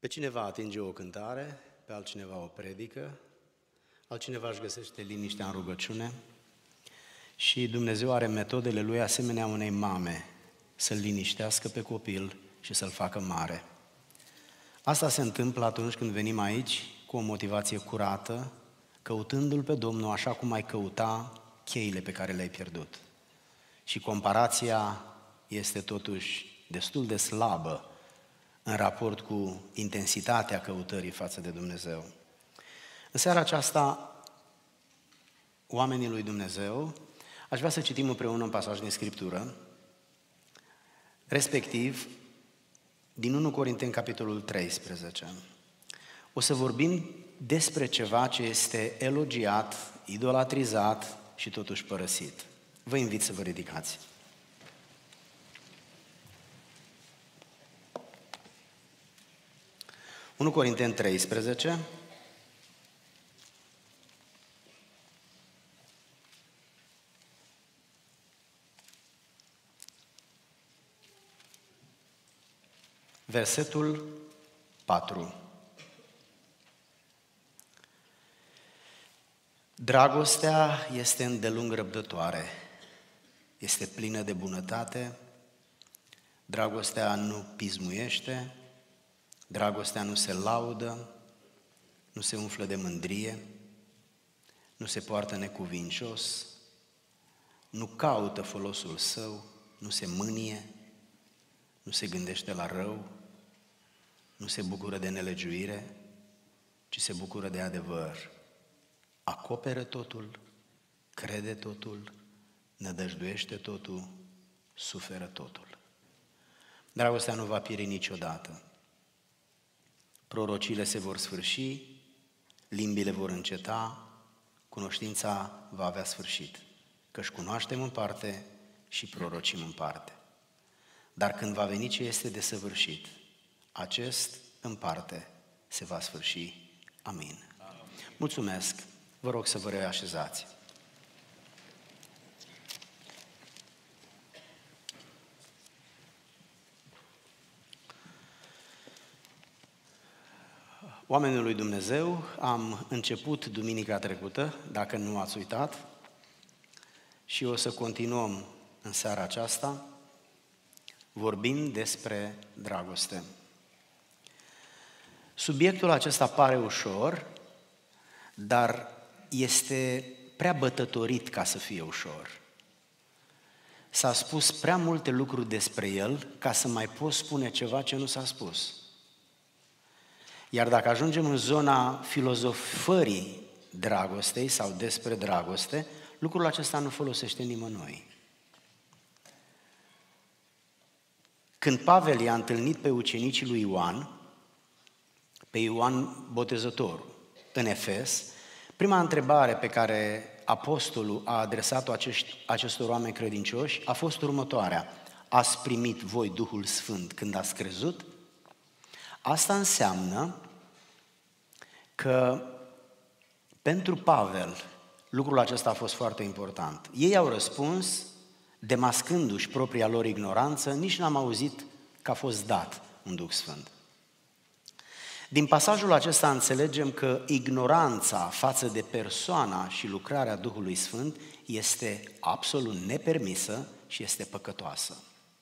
Pe cineva atinge o cântare, pe altcineva o predică, altcineva își găsește liniștea în rugăciune și Dumnezeu are metodele Lui asemenea unei mame să-l liniștească pe copil și să-l facă mare. Asta se întâmplă atunci când venim aici cu o motivație curată, căutându-L pe Domnul așa cum ai căuta cheile pe care le-ai pierdut. Și comparația este totuși destul de slabă în raport cu intensitatea căutării față de Dumnezeu. În seara aceasta, oamenii lui Dumnezeu, aș vrea să citim împreună un pasaj din Scriptură, respectiv din 1 Corinteni, capitolul 13. O să vorbim despre ceva ce este elogiat, idolatrizat și totuși părăsit. Vă invit să vă ridicați. Unu Corinteni 13, versetul 4. Dragostea este îndelung răbdătoare, este plină de bunătate, dragostea nu pismuiește, dragostea nu se laudă, nu se umflă de mândrie, nu se poartă necuvincios, nu caută folosul său, nu se mânie, nu se gândește la rău, nu se bucură de nelegiuire, ci se bucură de adevăr. Acoperă totul, crede totul, nădăjduiește totul, suferă totul. Dragostea nu va pieri niciodată. Prorociile se vor sfârși, limbile vor înceta, cunoștința va avea sfârșit, căci cunoaștem în parte și prorocim în parte. Dar când va veni ce este desăvârșit, acest în parte se va sfârși. Amin. Mulțumesc. Vă rog să vă reașezați. Oamenii lui Dumnezeu, am început duminica trecută, dacă nu ați uitat, și o să continuăm în seara aceasta, vorbind despre dragoste. Subiectul acesta pare ușor, dar este prea bătătorit ca să fie ușor. S-a spus prea multe lucruri despre el ca să mai pot spune ceva ce nu s-a spus. Iar dacă ajungem în zona filozofării dragostei sau despre dragoste, lucrul acesta nu folosește nimănui. Când Pavel i-a întâlnit pe ucenicii lui Ioan, pe Ioan Botezătorul, în Efes, prima întrebare pe care apostolul a adresat-o acestor oameni credincioși a fost următoarea: ați primit voi Duhul Sfânt când ați crezut? Asta înseamnă că pentru Pavel lucrul acesta a fost foarte important. Ei au răspuns, demascându-și propria lor ignoranță, nici n-am auzit că a fost dat un Duh Sfânt. Din pasajul acesta înțelegem că ignoranța față de persoana și lucrarea Duhului Sfânt este absolut nepermisă și este păcătoasă.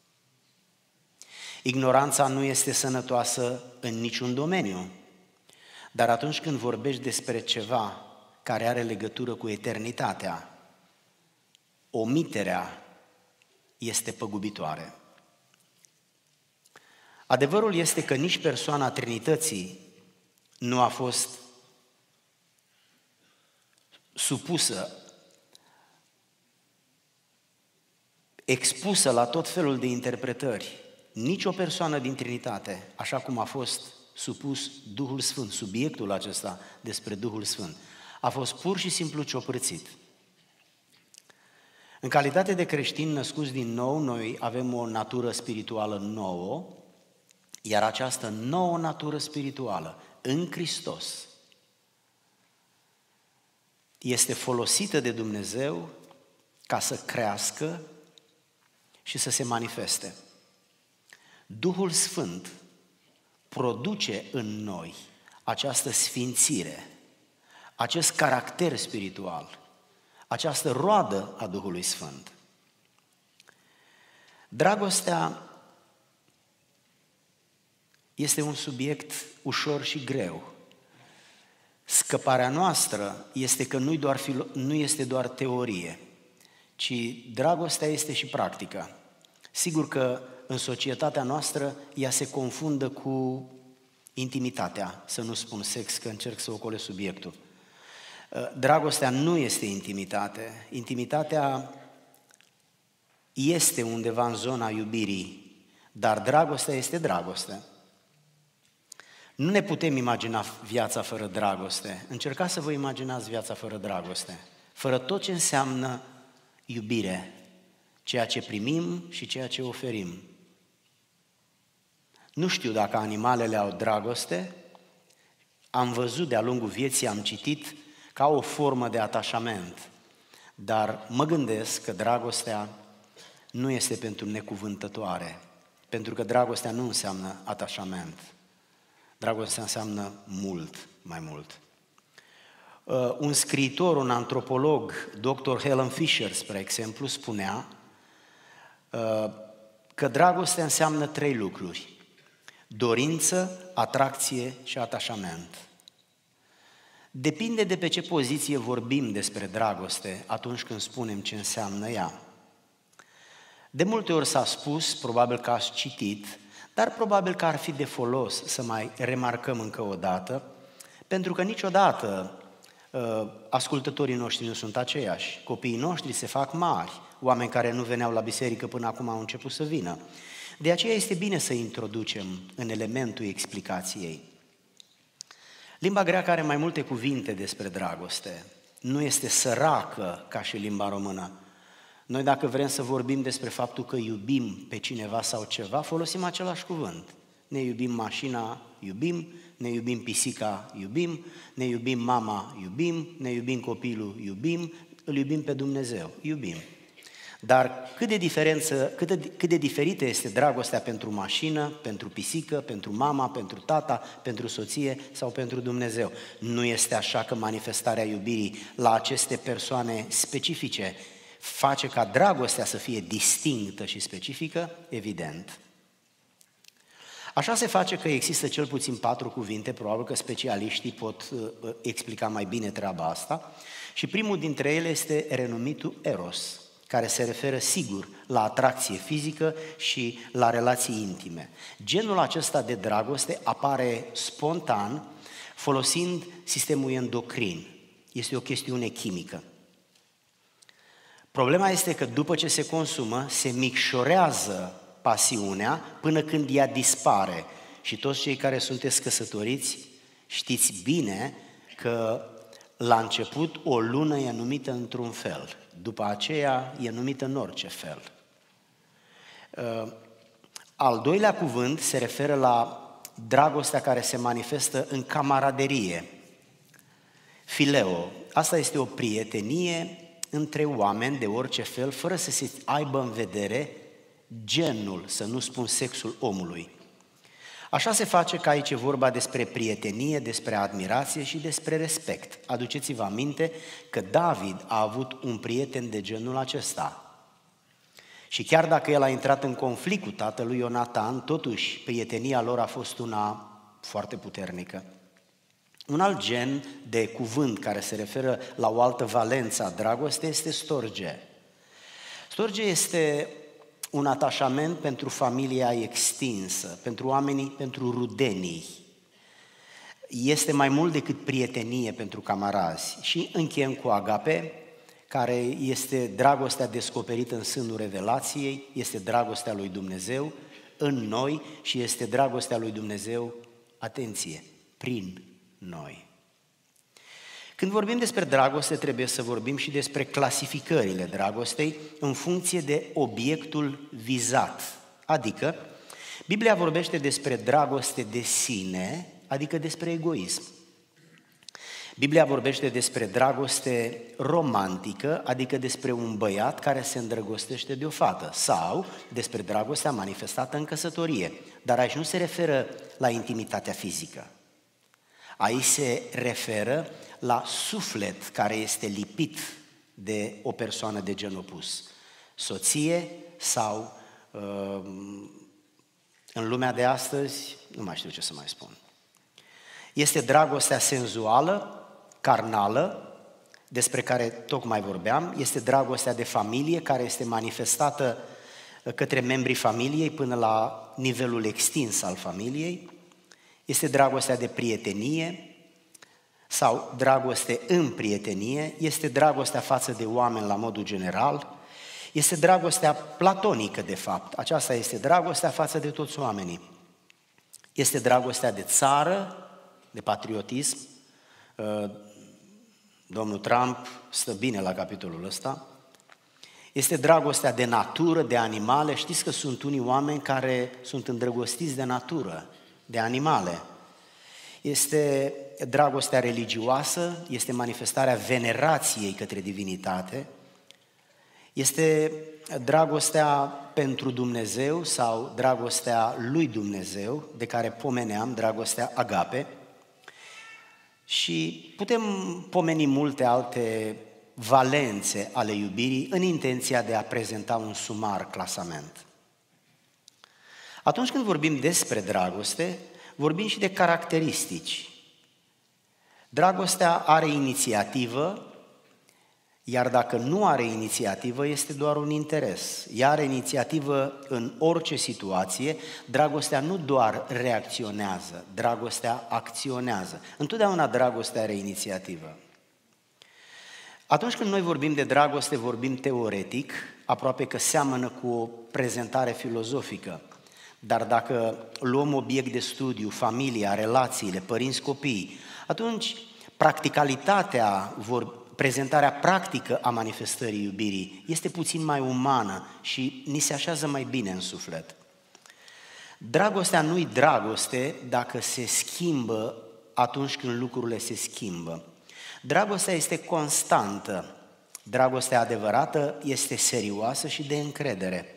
Ignoranța nu este sănătoasă în niciun domeniu, dar atunci când vorbești despre ceva care are legătură cu eternitatea, omiterea este păgubitoare. Adevărul este că nici persoana Trinității nu a fost supusă, expusă la tot felul de interpretări. Nici o persoană din Trinitate, așa cum a fost supus Duhul Sfânt, subiectul acesta despre Duhul Sfânt, a fost pur și simplu ciopărțit. În calitate de creștini născuți din nou, noi avem o natură spirituală nouă, iar această nouă natură spirituală în Hristos este folosită de Dumnezeu ca să crească și să se manifeste. Duhul Sfânt produce în noi această sfințire, acest caracter spiritual, această roadă a Duhului Sfânt. Dragostea este un subiect ușor și greu. Scăparea noastră este că nu este doar teorie, ci dragostea este și practică. Sigur că în societatea noastră ea se confundă cu intimitatea, să nu spun sex, că încerc să ocolesc subiectul. Dragostea nu este intimitate. Intimitatea este undeva în zona iubirii, dar dragostea este dragoste. Nu ne putem imagina viața fără dragoste. Încercați să vă imaginați viața fără dragoste, fără tot ce înseamnă iubire, ceea ce primim și ceea ce oferim. Nu știu dacă animalele au dragoste, am văzut de-a lungul vieții, am citit ca o formă de atașament, dar mă gândesc că dragostea nu este pentru necuvântătoare, pentru că dragostea nu înseamnă atașament. Dragostea înseamnă mult, mai mult. Un scriitor, un antropolog, Dr. Helen Fisher, spre exemplu, spunea că dragostea înseamnă 3 lucruri: dorință, atracție și atașament. Depinde de pe ce poziție vorbim despre dragoste atunci când spunem ce înseamnă ea. De multe ori s-a spus, probabil că ați citit, dar probabil că ar fi de folos să mai remarcăm încă o dată, pentru că niciodată ascultătorii noștri nu sunt aceiași. Copiii noștri se fac mari, oameni care nu veneau la biserică până acum au început să vină. De aceea este bine să introducem în elementul explicației. Limba greacă are mai multe cuvinte despre dragoste. Nu este săracă ca și limba română. Noi dacă vrem să vorbim despre faptul că iubim pe cineva sau ceva, folosim același cuvânt. Ne iubim mașina, iubim, ne iubim pisica, iubim, ne iubim mama, iubim, ne iubim copilul, iubim, îl iubim pe Dumnezeu, iubim. Dar cât de diferită este dragostea pentru mașină, pentru pisică, pentru mama, pentru tata, pentru soție sau pentru Dumnezeu. Nu este așa că manifestarea iubirii la aceste persoane specifice face ca dragostea să fie distinctă și specifică? Evident. Așa se face că există cel puțin 4 cuvinte, probabil că specialiștii pot explica mai bine treaba asta, și primul dintre ele este renumitul eros, care se referă sigur la atracție fizică și la relații intime. Genul acesta de dragoste apare spontan folosind sistemul endocrin. Este o chestiune chimică. Problema este că după ce se consumă, se micșorează pasiunea până când ea dispare. Și toți cei care sunteți căsătoriți știți bine că la început o lună e numită într-un fel, după aceea e numită în orice fel. Al doilea cuvânt se referă la dragostea care se manifestă în camaraderie. Fileo. Asta este o prietenie între oameni de orice fel, fără să se aibă în vedere genul, să nu spun sexul omului. Așa se face că aici e vorba despre prietenie, despre admirație și despre respect. Aduceți-vă aminte că David a avut un prieten de genul acesta. Și chiar dacă el a intrat în conflict cu tatălui Ionatan, totuși prietenia lor a fost una foarte puternică. Un alt gen de cuvânt care se referă la o altă valență a dragostei este storge. Storge este un atașament pentru familia extinsă, pentru oamenii, pentru rudenii. Este mai mult decât prietenie pentru camarazi. Și încheiem cu agape, care este dragostea descoperită în sânul revelației, este dragostea lui Dumnezeu în noi și este dragostea lui Dumnezeu, atenție, prin noi. Când vorbim despre dragoste, trebuie să vorbim și despre clasificările dragostei în funcție de obiectul vizat. Adică, Biblia vorbește despre dragoste de sine, adică despre egoism. Biblia vorbește despre dragoste romantică, adică despre un băiat care se îndrăgostește de o fată, sau despre dragostea manifestată în căsătorie, dar aici nu se referă la intimitatea fizică. Aici se referă la suflet care este lipit de o persoană de gen opus. Soție sau, în lumea de astăzi, nu mai știu ce să mai spun. Este dragostea senzuală, carnală, despre care tocmai vorbeam, este dragostea de familie care este manifestată către membrii familiei până la nivelul extins al familiei, este dragostea de prietenie sau dragoste în prietenie, este dragostea față de oameni la modul general, este dragostea platonică de fapt, aceasta este dragostea față de toți oamenii, este dragostea de țară, de patriotism. Domnul Trump stă bine la capitolul ăsta. Este dragostea de natură, de animale. Știți că sunt unii oameni care sunt îndrăgostiți de natură, de animale. Este dragostea religioasă, este manifestarea venerației către divinitate. Este dragostea pentru Dumnezeu sau dragostea lui Dumnezeu, de care pomeneam, dragostea agape. Și putem pomeni multe alte valențe ale iubirii în intenția de a prezenta un sumar clasament. Atunci când vorbim despre dragoste, vorbim și de caracteristici. Dragostea are inițiativă, iar dacă nu are inițiativă, este doar un interes. Ea are inițiativă în orice situație, dragostea nu doar reacționează, dragostea acționează. Întotdeauna dragostea are inițiativă. Atunci când noi vorbim de dragoste, vorbim teoretic, aproape că seamănă cu o prezentare filozofică. Dar dacă luăm obiect de studiu, familia, relațiile, părinți-copii, atunci practicalitatea, prezentarea practică a manifestării iubirii este puțin mai umană și ni se așează mai bine în suflet. Dragostea nu-i dragoste dacă se schimbă atunci când lucrurile se schimbă. Dragostea este constantă. Dragostea adevărată este serioasă și de încredere.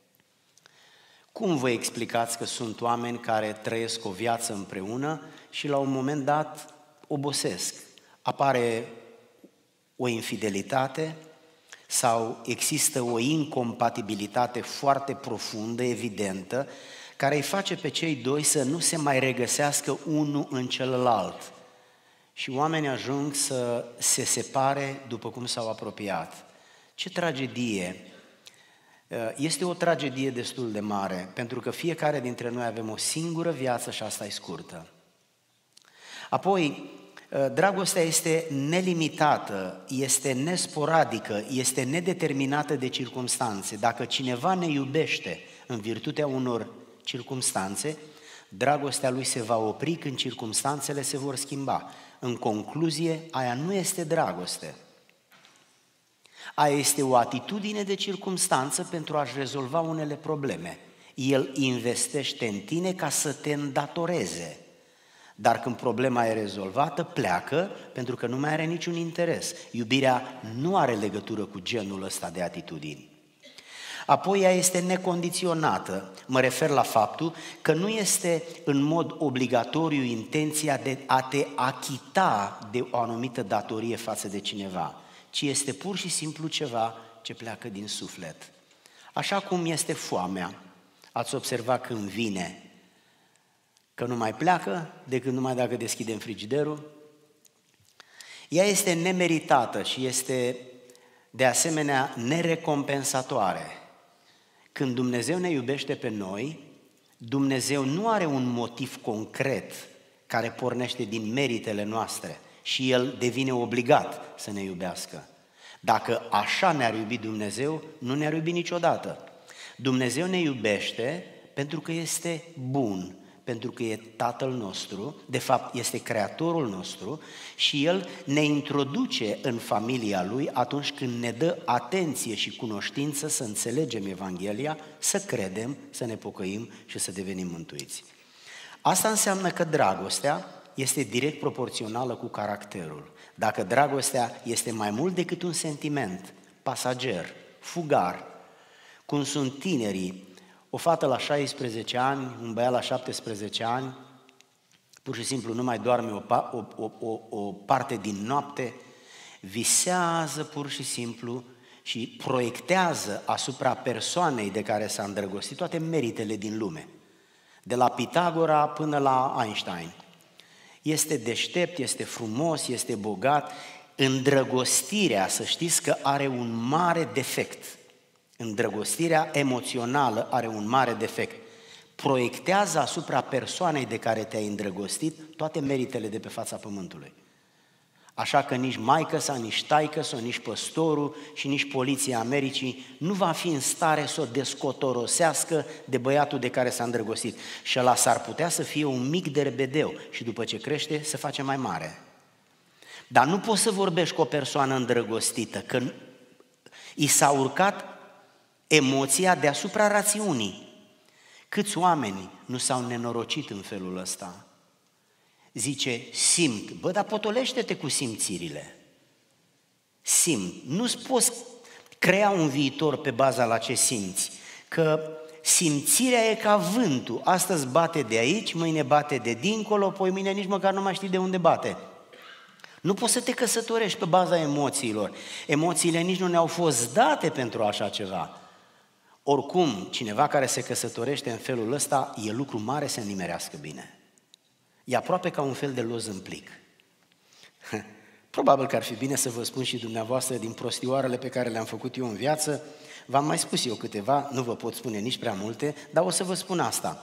Cum vă explicați că sunt oameni care trăiesc o viață împreună și la un moment dat obosesc? Apare o infidelitate sau există o incompatibilitate foarte profundă, evidentă, care îi face pe cei doi să nu se mai regăsească unul în celălalt. Și oamenii ajung să se separe după cum s-au apropiat. Ce tragedie! Este o tragedie destul de mare, pentru că fiecare dintre noi avem o singură viață și asta e scurtă. Apoi, dragostea este nelimitată, este nesporadică, este nedeterminată de circumstanțe. Dacă cineva ne iubește în virtutea unor circumstanțe, dragostea lui se va opri când circumstanțele se vor schimba. În concluzie, aia nu este dragoste. Aia este o atitudine de circumstanță pentru a-și rezolva unele probleme. El investește în tine ca să te îndatoreze. Dar când problema e rezolvată, pleacă pentru că nu mai are niciun interes. Iubirea nu are legătură cu genul ăsta de atitudini. Apoi ea este necondiționată. Mă refer la faptul că nu este în mod obligatoriu intenția de a te achita de o anumită datorie față de cineva, ci este pur și simplu ceva ce pleacă din suflet. Așa cum este foamea. Ați observat când vine că nu mai pleacă decât numai dacă deschidem frigiderul? Ea este nemeritată și este de asemenea nerecompensatoare. Când Dumnezeu ne iubește pe noi, Dumnezeu nu are un motiv concret care pornește din meritele noastre și El devine obligat să ne iubească. Dacă așa ne-ar iubi Dumnezeu, nu ne-ar iubi niciodată. Dumnezeu ne iubește pentru că este bun, pentru că e Tatăl nostru, de fapt este Creatorul nostru și El ne introduce în familia Lui atunci când ne dă atenție și cunoștință să înțelegem Evanghelia, să credem, să ne pocăim și să devenim mântuiți. Asta înseamnă că dragostea este direct proporțională cu caracterul. Dacă dragostea este mai mult decât un sentiment pasager, fugar, cum sunt tinerii, o fată la 16 ani, un băiat la 17 ani, pur și simplu nu mai doarme o parte din noapte, visează pur și simplu și proiectează asupra persoanei de care s-a îndrăgostit toate meritele din lume, de la Pitagora până la Einstein. Este deștept, este frumos, este bogat. Îndrăgostirea, să știți că are un mare defect. Îndrăgostirea emoțională are un mare defect. Proiectează asupra persoanei de care te-ai îndrăgostit toate meritele de pe fața pământului. Așa că nici maică-sa, nici taică-sa, nici păstorul și nici poliția Americii nu va fi în stare să o descotorosească de băiatul de care s-a îndrăgostit. Și ăla s-ar putea să fie un mic derbedeu și după ce crește se face mai mare. Dar nu poți să vorbești cu o persoană îndrăgostită, că i s-a urcat emoția deasupra rațiunii. Câți oameni nu s-au nenorocit în felul ăsta? Zice, simt. Bă, dar potolește-te cu simțirile. Simt. Nu-ți poți crea un viitor pe baza la ce simți. Că simțirea e ca vântul. Astăzi bate de aici, mâine bate de dincolo, poi mâine nici măcar nu mai știi de unde bate. Nu poți să te căsătorești pe baza emoțiilor. Emoțiile nici nu ne-au fost date pentru așa ceva. Oricum, cineva care se căsătorește în felul ăsta, e lucru mare să nimerească bine. E aproape ca un fel de loz în plic. Probabil că ar fi bine să vă spun și dumneavoastră din prostioarele pe care le-am făcut eu în viață. V-am mai spus eu câteva, nu vă pot spune nici prea multe, dar o să vă spun asta.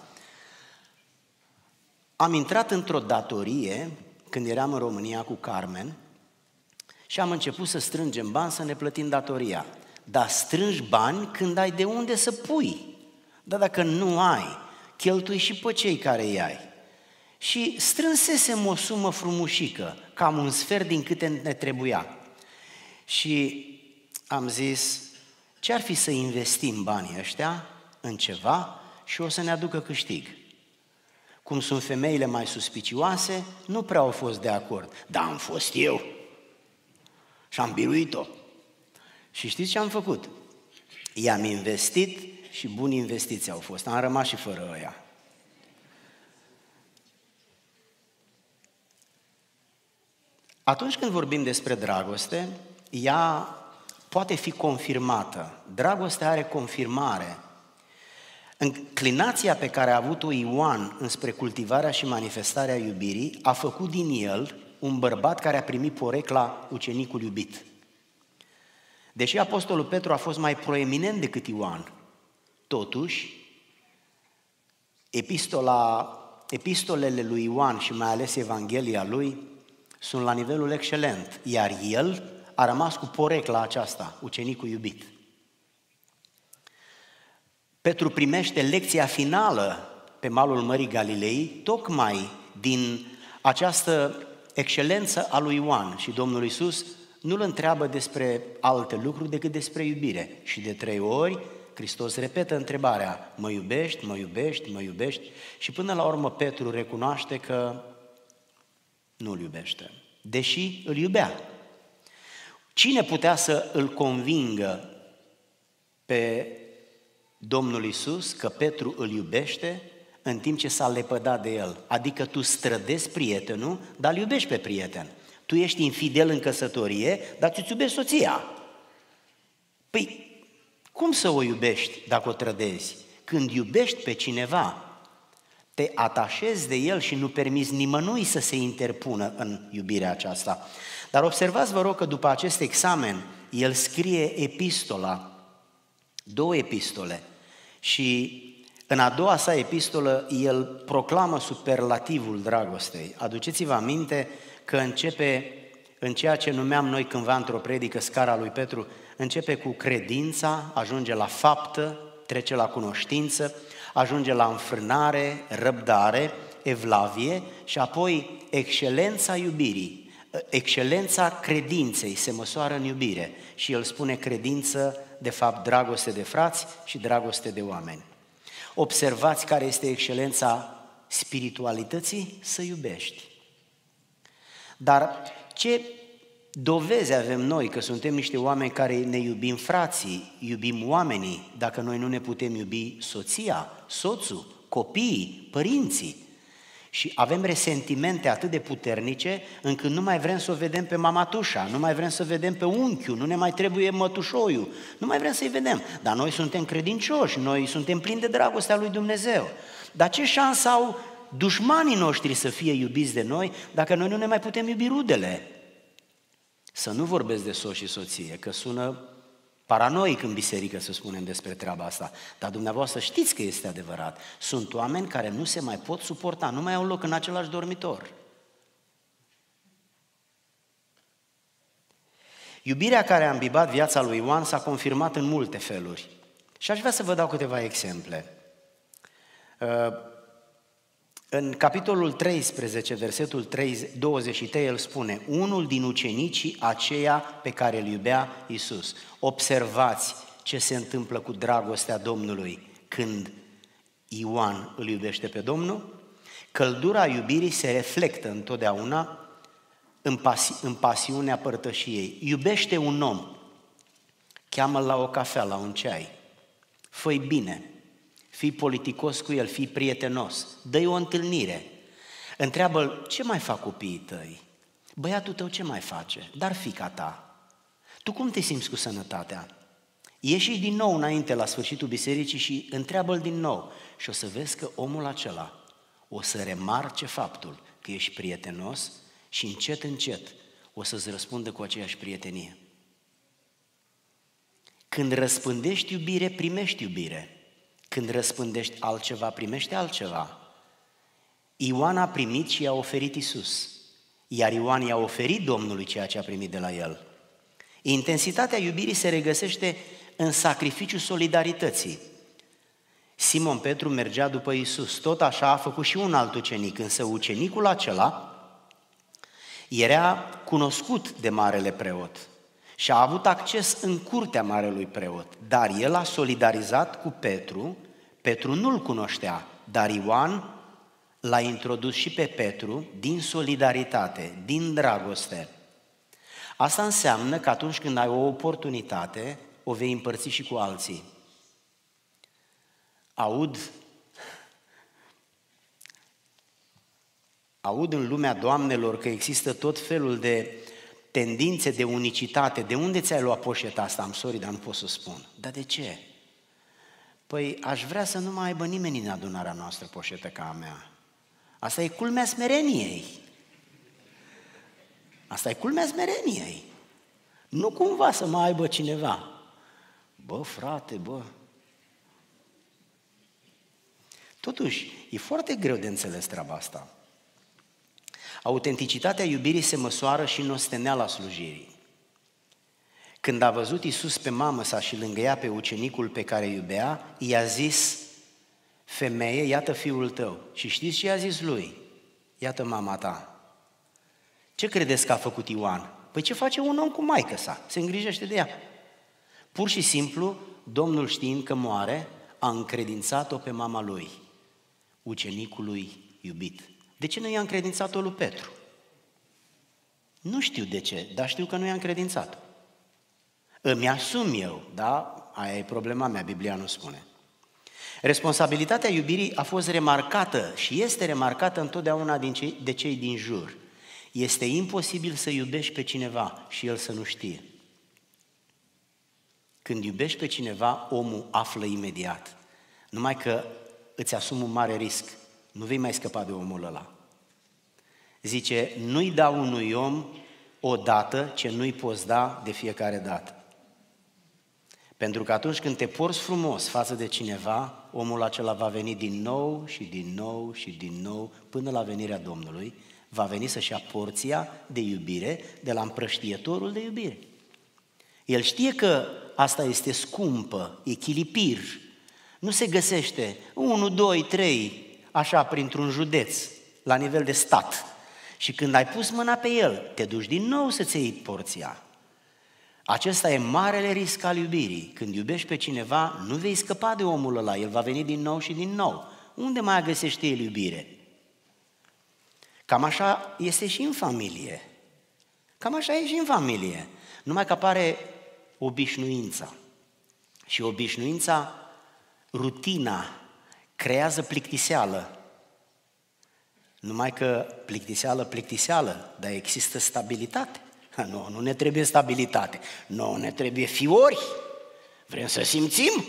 Am intrat într-o datorie când eram în România cu Carmen și am început să strângem bani să ne plătim datoria. Dar strângi bani când ai de unde să pui. Dar dacă nu ai, cheltui și pe cei care îi ai. Și strânsesem o sumă frumușică, cam un sfert din câte ne trebuia. Și am zis, ce-ar fi să investim banii ăștia în ceva și o să ne aducă câștig. Cum sunt femeile mai suspicioase, nu prea au fost de acord. Dar am fost eu și am biruit-o. Și știți ce am făcut? I-am investit și buni investiții au fost. Am rămas și fără ăia. Atunci când vorbim despre dragoste, ea poate fi confirmată. Dragostea are confirmare. Înclinația pe care a avut-o Ioan înspre cultivarea și manifestarea iubirii a făcut din el un bărbat care a primit porecla ucenicul iubit. Deși apostolul Petru a fost mai proeminent decât Ioan, totuși, epistolele lui Ioan și mai ales Evanghelia lui sunt la nivelul excelent, iar el a rămas cu porecla aceasta, ucenicul iubit. Petru primește lecția finală pe malul Mării Galilei, tocmai din această excelență a lui Ioan și Domnul Iisus nu-l întreabă despre alte lucruri decât despre iubire. Și de 3 ori Hristos repetă întrebarea, mă iubești, mă iubești, mă iubești? Și până la urmă Petru recunoaște că nu-l iubește, deși îl iubea. Cine putea să îl convingă pe Domnul Iisus că Petru îl iubește în timp ce s-a lepădat de el? Adică tu strădezi prietenul, dar îl iubești pe prieten. Tu ești infidel în căsătorie, dar tu-ți iubești soția. Păi, cum să o iubești dacă o trădezi? Când iubești pe cineva, te atașezi de el și nu permiți nimănui să se interpună în iubirea aceasta. Dar observați, vă rog, că după acest examen, el scrie epistola, 2 epistole, și în a doua sa epistolă, el proclamă superlativul dragostei. Aduceți-vă aminte că începe în ceea ce numeam noi cândva într-o predică scara lui Petru, începe cu credința, ajunge la faptă, trece la cunoștință, ajunge la înfrânare, răbdare, evlavie și apoi excelența iubirii. Excelența credinței se măsoară în iubire și el spune credință, de fapt, dragoste de frați și dragoste de oameni. Observați care este excelența spiritualității? Să iubești. Dar ce dovezi avem noi că suntem niște oameni care ne iubim frații, iubim oamenii, dacă noi nu ne putem iubi soția, soțul, copiii, părinții? Și avem resentimente atât de puternice încât nu mai vrem să o vedem pe mamatușa, nu mai vrem să vedem pe unchiul, nu ne mai trebuie mătușoiul, nu mai vrem să-i vedem. Dar noi suntem credincioși, noi suntem plini de dragostea lui Dumnezeu. Dar ce șansă au dușmanii noștri să fie iubiți de noi dacă noi nu ne mai putem iubi rudele? Să nu vorbesc de soț și soție, că sună paranoic în biserică să spunem despre treaba asta, dar dumneavoastră știți că este adevărat. Sunt oameni care nu se mai pot suporta, nu mai au loc în același dormitor. Iubirea care a îmbibat viața lui Ioan s-a confirmat în multe feluri. Și aș vrea să vă dau câteva exemple. În capitolul 13, versetul 23, el spune: unul din ucenicii aceia pe care îl iubea Iisus. Observați ce se întâmplă cu dragostea Domnului când Ioan îl iubește pe Domnul. Căldura iubirii se reflectă întotdeauna în pasiunea părtășiei. Iubește un om, cheamă-l la o cafea, la un ceai, fă-i bine, fii politicos cu el, fii prietenos, dă-i o întâlnire, întreabă-l: ce mai fac copiii tăi? Băiatul tău ce mai face? Dar fiica ta? Tu cum te simți cu sănătatea? Ieși din nou înainte la sfârșitul bisericii și întreabă-l din nou și o să vezi că omul acela o să remarce faptul că ești prietenos și încet, încet o să-ți răspundă cu aceeași prietenie. Când răspândești iubire, primești iubire. Când răspândești altceva, primești altceva. Ioan a primit și i-a oferit Iisus, iar Ioan i-a oferit Domnului ceea ce a primit de la el. Intensitatea iubirii se regăsește în sacrificiul solidarității. Simon Petru mergea după Iisus, tot așa a făcut și un alt ucenic, însă ucenicul acela era cunoscut de marele preot și a avut acces în curtea marelui preot, dar el a solidarizat cu Petru. Petru nu-l cunoștea, dar Ioan l-a introdus și pe Petru din solidaritate, din dragoste. Asta înseamnă că atunci când ai o oportunitate, o vei împărți și cu alții. Aud în lumea doamnelor că există tot felul de tendințe de unicitate. De unde ți-ai luat poșeta asta? Am sorry, dar nu pot să spun. Dar de ce? Păi aș vrea să nu mai aibă nimeni în adunarea noastră poșetă ca a mea. Asta e culmea smereniei. Asta e culmea smereniei. Nu cumva să mai aibă cineva. Bă, frate, bă. Totuși, e foarte greu de înțeles treaba asta. Autenticitatea iubirii se măsoară și în osteneala slujirii. Când a văzut Iisus pe mamă sa și lângă ea pe ucenicul pe care iubea, i-a zis: femeie, iată fiul tău. Și știți ce i-a zis lui? Iată mama ta. Ce credeți că a făcut Ioan? Păi ce face un om cu maică sa? Se îngrijește de ea. Pur și simplu, Domnul, știind că moare, a încredințat-o pe mama lui, ucenicului iubit. De ce nu i-a încredințat-o lui Petru? Nu știu de ce, dar știu că nu i-a încredințat-o. Îmi asum eu, da? Aia e problema mea, Biblia nu spune. Responsabilitatea iubirii a fost remarcată și este remarcată întotdeauna de cei din jur. Este imposibil să iubești pe cineva și el să nu știe. Când iubești pe cineva, omul află imediat. Numai că îți asumi un mare risc. Nu vei mai scăpa de omul ăla. Zice, nu-i dau unui om o dată ce nu-i poți da de fiecare dată. Pentru că atunci când te porți frumos față de cineva, omul acela va veni din nou și din nou și din nou până la venirea Domnului, va veni să-și ia porția de iubire de la împrăștietorul de iubire. El știe că asta este scumpă, e chilipir, nu se găsește 1, 2, 3, așa printr-un județ, la nivel de stat. Și când ai pus mâna pe el, te duci din nou să-ți iei porția. Acesta e marele risc al iubirii. Când iubești pe cineva, nu vei scăpa de omul ăla, el va veni din nou și din nou. Unde mai găsește el iubire? Cam așa este și în familie. Cam așa e și în familie. Numai că apare obișnuința. Și obișnuința, rutina, creează plictiseală. Numai că plictiseală, dar există stabilitate. Nu ne trebuie stabilitate, ne trebuie fiori. Vrem să simțim.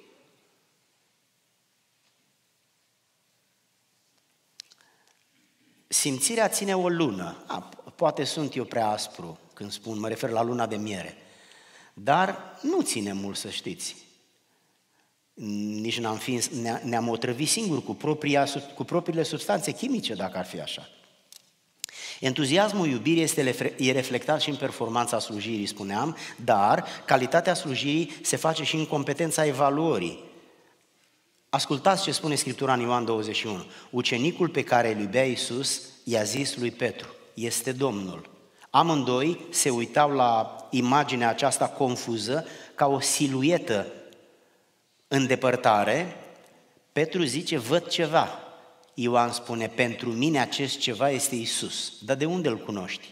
Simțirea ține o lună. Poate sunt eu prea aspru când spun, mă refer la luna de miere. Dar nu ține mult, să știți. Nici ne-am otrăvit singuri cu propriile substanțe chimice, dacă ar fi așa. Entuziasmul iubirii e reflectat și în performanța slujirii, spuneam, dar calitatea slujirii se face și în competența evaluării. Ascultați ce spune Scriptura în Ioan 21. Ucenicul pe care îl iubea Iisus i-a zis lui Petru, este Domnul. Amândoi se uitau la imaginea aceasta confuză ca o siluetă în depărtare. Petru zice, văd ceva. Ioan spune, pentru mine acest ceva este Iisus. Dar de unde îl cunoști?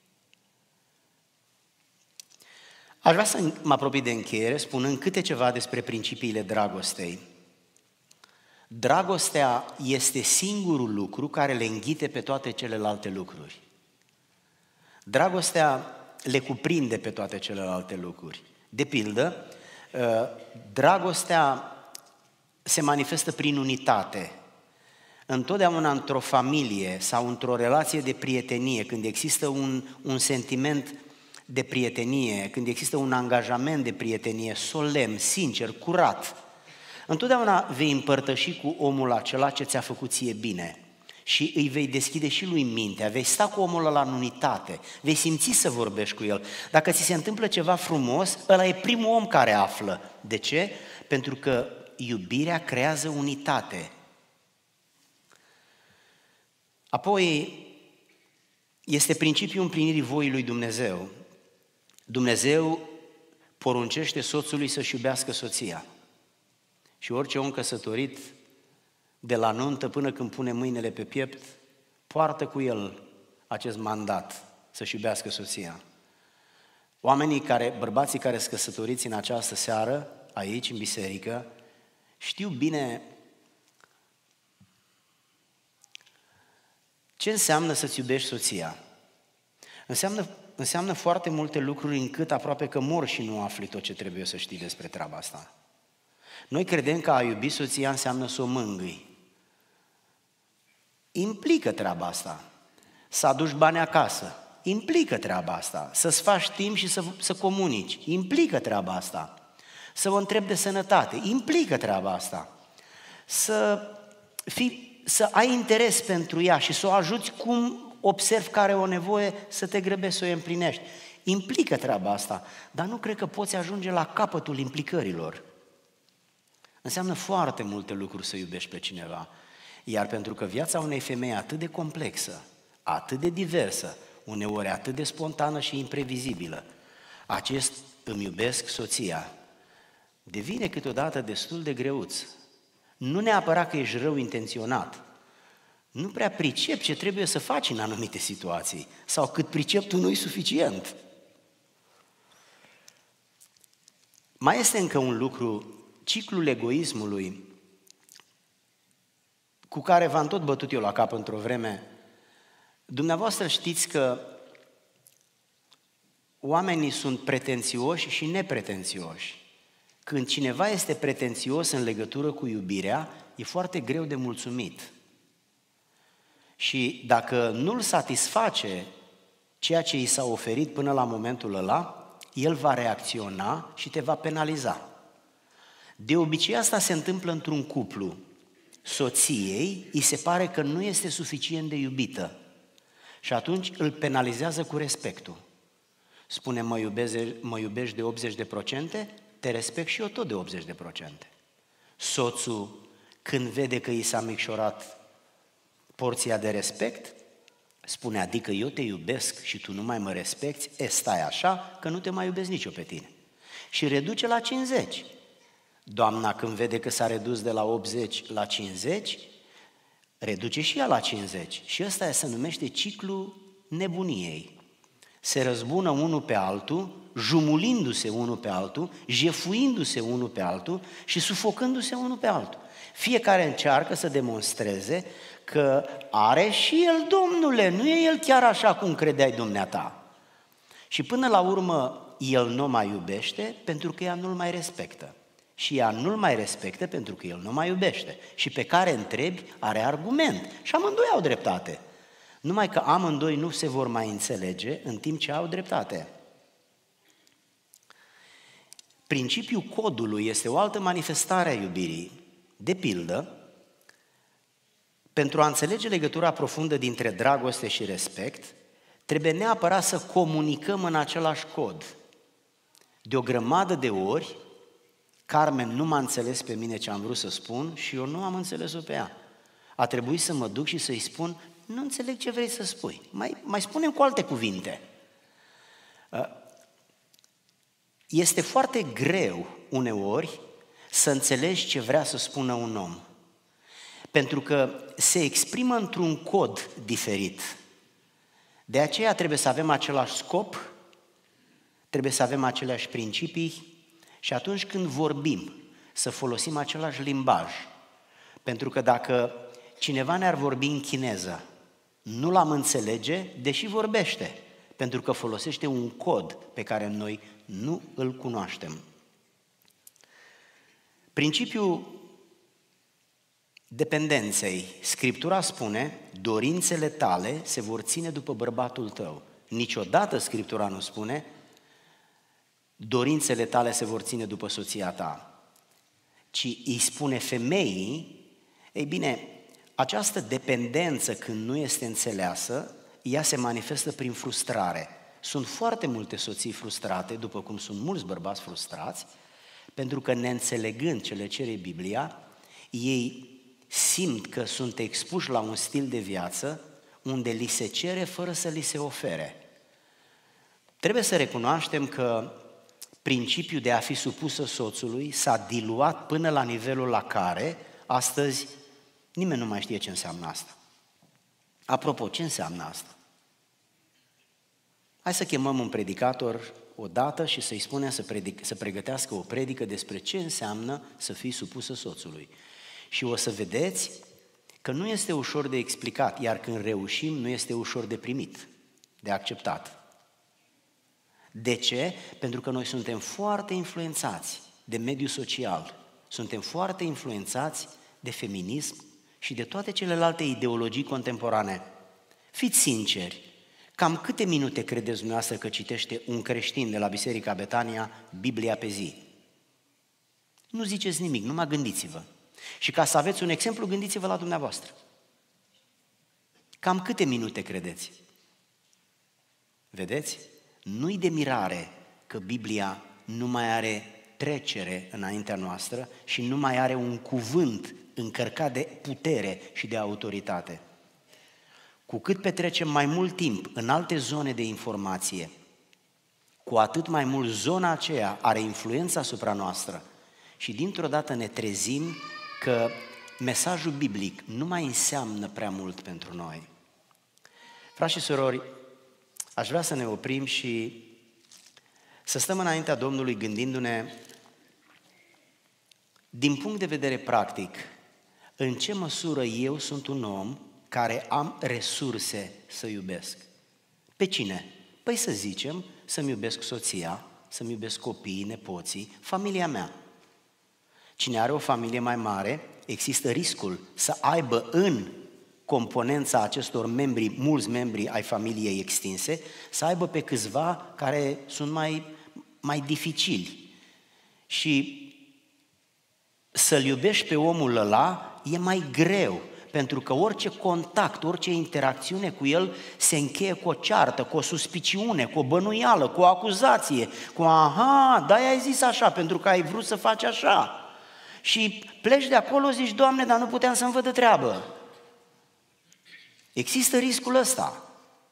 Aș vrea să mă apropii de încheiere spunând câte ceva despre principiile dragostei. Dragostea este singurul lucru care le înghite pe toate celelalte lucruri. Dragostea le cuprinde pe toate celelalte lucruri. De pildă, dragostea se manifestă prin unitate. Întotdeauna într-o familie sau într-o relație de prietenie, când există un sentiment de prietenie, când există un angajament de prietenie solemn, sincer, curat, întotdeauna vei împărtăși cu omul acela ce ți-a făcut ție bine și îi vei deschide și lui mintea, vei sta cu omul ăla în unitate, vei simți să vorbești cu el. Dacă ți se întâmplă ceva frumos, ăla e primul om care află. De ce? Pentru că iubirea creează unitate. Apoi, este principiul împlinirii voii lui Dumnezeu. Dumnezeu poruncește soțului să-și iubească soția. Și orice om căsătorit, de la nuntă până când pune mâinile pe piept, poartă cu el acest mandat, să-și iubească soția. Bărbații care sunt căsătoriți în această seară, aici, în biserică, știu bine ce înseamnă să-ți iubești soția. Înseamnă foarte multe lucruri încât aproape că mor și nu afli tot ce trebuie să știi despre treaba asta. Noi credem că a iubi soția înseamnă să o mângâi. Implică treaba asta. Să aduci bani acasă. Implică treaba asta. Să-ți faci timp și să comunici. Implică treaba asta. Să o întrebi de sănătate. Implică treaba asta. Să ai interes pentru ea și să o ajuți cum observi că are o nevoie, să te grăbești să o împlinești. Implică treaba asta, dar nu cred că poți ajunge la capătul implicărilor. Înseamnă foarte multe lucruri să iubești pe cineva. Iar pentru că viața unei femei e atât de complexă, atât de diversă, uneori atât de spontană și imprevizibilă, acest îmi iubesc soția devine câteodată destul de greuț. Nu neapărat că ești rău intenționat, nu prea pricep ce trebuie să faci în anumite situații, sau cât pricep tu nu-i suficient. Mai este încă un lucru, ciclul egoismului, cu care v-am tot bătut eu la cap într-o vreme. Dumneavoastră știți că oamenii sunt pretențioși și nepretențioși. Când cineva este pretențios în legătură cu iubirea, e foarte greu de mulțumit. Și dacă nu-l satisface ceea ce i s-a oferit până la momentul ăla, el va reacționa și te va penaliza. De obicei asta se întâmplă într-un cuplu. Soției îi se pare că nu este suficient de iubită și atunci îl penalizează cu respectul. Spune, mă iubești de 80%, te respect și eu tot de 80%. Soțul, când vede că i s-a micșorat porția de respect, spune, adică eu te iubesc și tu nu mai mă respecti, stai așa că nu te mai iubesc nici eu pe tine. Și reduce la 50. Doamna, când vede că s-a redus de la 80 la 50, reduce și ea la 50. Și ăsta se numește ciclu nebuniei. se răzbună unul pe altul, jumulindu-se unul pe altul, jefuindu-se unul pe altul și sufocându-se unul pe altul. Fiecare încearcă să demonstreze că are și el, Domnule, nu e el chiar așa cum credeai dumneata. Și până la urmă, el nu mai iubește pentru că ea nu-l mai respectă. Și ea nu-l mai respectă pentru că el nu mai iubește. Și pe care întrebi are argument. Și amândoi au dreptate. Numai că amândoi nu se vor mai înțelege în timp ce au dreptate. Principiul codului este o altă manifestare a iubirii. De pildă, pentru a înțelege legătura profundă dintre dragoste și respect, trebuie neapărat să comunicăm în același cod. De o grămadă de ori, Carmen nu m-a înțeles pe mine ce am vrut să spun și eu nu am înțeles-o pe ea. A trebuit să mă duc și să-i spun, nu înțeleg ce vrei să spui, mai spune-mi cu alte cuvinte. Este foarte greu uneori să înțelegi ce vrea să spună un om, pentru că se exprimă într-un cod diferit. De aceea trebuie să avem același scop, trebuie să avem aceleași principii și atunci când vorbim să folosim același limbaj. Pentru că dacă cineva ne-ar vorbi în chineză, nu l-am înțelege, deși vorbește, pentru că folosește un cod pe care noi nu îl cunoaștem. Principiul dependenței. Scriptura spune, dorințele tale se vor ține după bărbatul tău. Niciodată Scriptura nu spune, dorințele tale se vor ține după soția ta, ci îi spune femeii, ei bine, această dependență când nu este înțeleasă, ea se manifestă prin frustrare. Sunt foarte multe soții frustrate, după cum sunt mulți bărbați frustrați, pentru că neînțelegând ce le cere Biblia, ei simt că sunt expuși la un stil de viață unde li se cere fără să li se ofere. Trebuie să recunoaștem că principiul de a fi supusă soțului s-a diluat până la nivelul la care astăzi nimeni nu mai știe ce înseamnă asta. Apropo, ce înseamnă asta? Hai să chemăm un predicator odată și să-i spunem să pregătească o predică despre ce înseamnă să fii supusă soțului. Și o să vedeți că nu este ușor de explicat, iar când reușim, nu este ușor de primit, de acceptat. De ce? Pentru că noi suntem foarte influențați de mediul social, suntem foarte influențați de feminism și de toate celelalte ideologii contemporane. Fiți sinceri, cam câte minute credeți dumneavoastră că citește un creștin de la Biserica Betania Biblia pe zi? Nu ziceți nimic, numai gândiți-vă. Și ca să aveți un exemplu, gândiți-vă la dumneavoastră. Cam câte minute credeți? Vedeți? Nu-i de mirare că Biblia nu mai are trecere înaintea noastră și nu mai are un cuvânt încărcat de putere și de autoritate. Cu cât petrecem mai mult timp în alte zone de informație, cu atât mai mult zona aceea are influență asupra noastră și dintr-o dată ne trezim că mesajul biblic nu mai înseamnă prea mult pentru noi. Frați și surori, aș vrea să ne oprim și să stăm înaintea Domnului gândindu-ne din punct de vedere practic, în ce măsură eu sunt un om care am resurse să iubesc. Pe cine? Păi să zicem, să-mi iubesc soția, să-mi iubesc copiii, nepoții, familia mea. Cine are o familie mai mare, există riscul să aibă în componența acestor membri, mulți membri ai familiei extinse, să aibă pe câțiva care sunt mai dificili. Și să-l iubești pe omul ăla e mai greu, pentru că orice contact, orice interacțiune cu el se încheie cu o ceartă, cu o suspiciune, cu o bănuială, cu o acuzație, cu aha, da, ai zis așa, pentru că ai vrut să faci așa. Și pleci de acolo, zici, Doamne, dar nu puteam să-mi văd de treabă. Există riscul ăsta.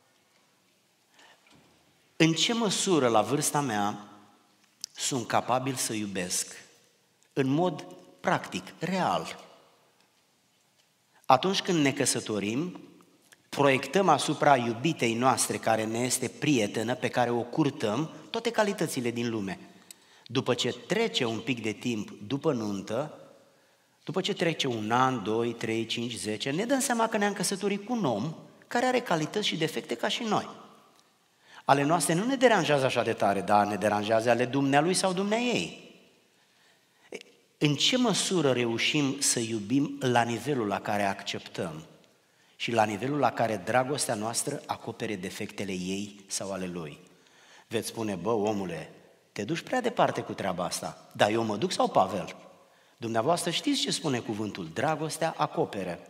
În ce măsură, la vârsta mea, sunt capabil să iubesc? În mod practic, real. Atunci când ne căsătorim, proiectăm asupra iubitei noastre, care ne este prietenă, pe care o curtăm, toate calitățile din lume. După ce trece un pic de timp după nuntă, după ce trece 1 an, 2, 3, 5, 10, ne dăm seama că ne-am căsătorit cu un om care are calități și defecte ca și noi. Ale noastre nu ne deranjează așa de tare, dar ne deranjează ale dumnealui sau dumneaei. În ce măsură reușim să iubim la nivelul la care acceptăm și la nivelul la care dragostea noastră acopere defectele ei sau ale lui? Veți spune, bă, omule, te duci prea departe cu treaba asta. Dar eu mă duc sau Pavel? Dumneavoastră știți ce spune cuvântul, dragostea acopere.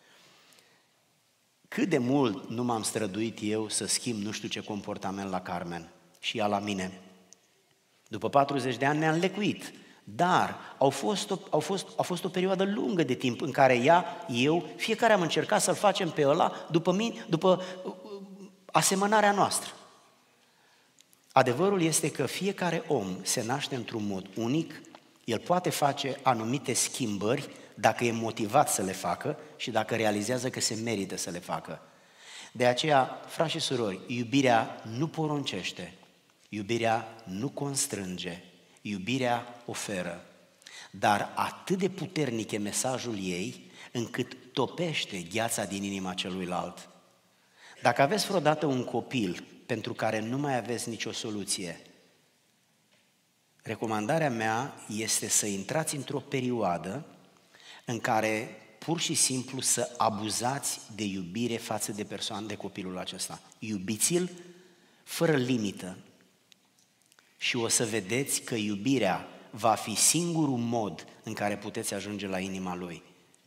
Cât de mult nu m-am străduit eu să schimb nu știu ce comportament la Carmen și ea la mine. După 40 de ani ne-am lecuit, dar a fost o perioadă lungă de timp în care ea, eu, fiecare am încercat să-l facem pe ăla după asemănarea noastră. Adevărul este că fiecare om se naște într-un mod unic, el poate face anumite schimbări dacă e motivat să le facă și dacă realizează că se merită să le facă. De aceea, frați și surori, iubirea nu poruncește, iubirea nu constrânge, iubirea oferă. Dar atât de puternic e mesajul ei, încât topește gheața din inima celuilalt. Dacă aveți vreodată un copil pentru care nu mai aveți nicio soluție, recomandarea mea este să intrați într-o perioadă în care pur și simplu să abuzați de iubire față de persoană, de copilul acesta. Iubiți-l fără limită și o să vedeți că iubirea va fi singurul mod în care puteți ajunge la inima lui.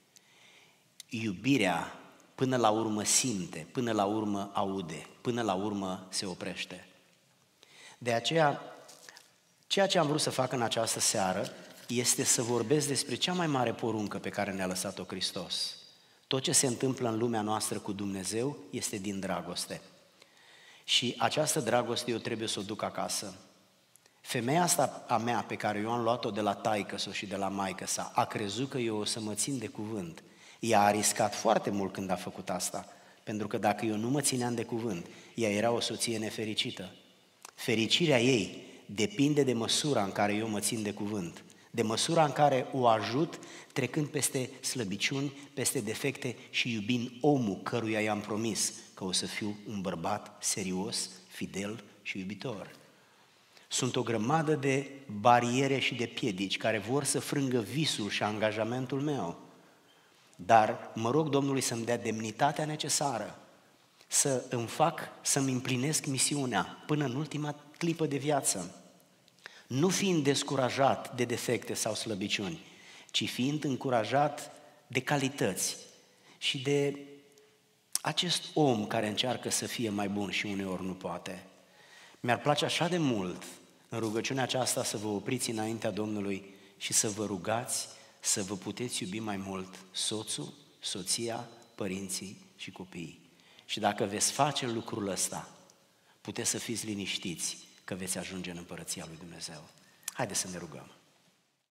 Iubirea până la urmă simte, până la urmă aude, până la urmă se oprește. De aceea, ceea ce am vrut să fac în această seară este să vorbesc despre cea mai mare poruncă pe care ne-a lăsat-o Hristos. Tot ce se întâmplă în lumea noastră cu Dumnezeu este din dragoste. Și această dragoste eu trebuie să o duc acasă. Femeia asta a mea, pe care eu am luat-o de la taică-s-o și de la maică-sa, a crezut că eu o să mă țin de cuvânt. Ea a riscat foarte mult când a făcut asta, pentru că dacă eu nu mă țineam de cuvânt, ea era o soție nefericită. Fericirea ei depinde de măsura în care eu mă țin de cuvânt, de măsura în care o ajut trecând peste slăbiciuni, peste defecte și iubind omul căruia i-am promis că o să fiu un bărbat serios, fidel și iubitor. Sunt o grămadă de bariere și de piedici care vor să frângă visul și angajamentul meu, dar mă rog Domnului să-mi dea demnitatea necesară să-mi împlinesc misiunea până în ultima clipă de viață, nu fiind descurajat de defecte sau slăbiciuni, ci fiind încurajat de calități și de acest om care încearcă să fie mai bun și uneori nu poate. Mi-ar place așa de mult în rugăciunea aceasta să vă opriți înaintea Domnului și să vă rugați să vă puteți iubi mai mult soțul, soția, părinții și copiii. Și dacă veți face lucrul ăsta, puteți să fiți liniștiți că veți ajunge în Împărăția lui Dumnezeu. Haideți să ne rugăm.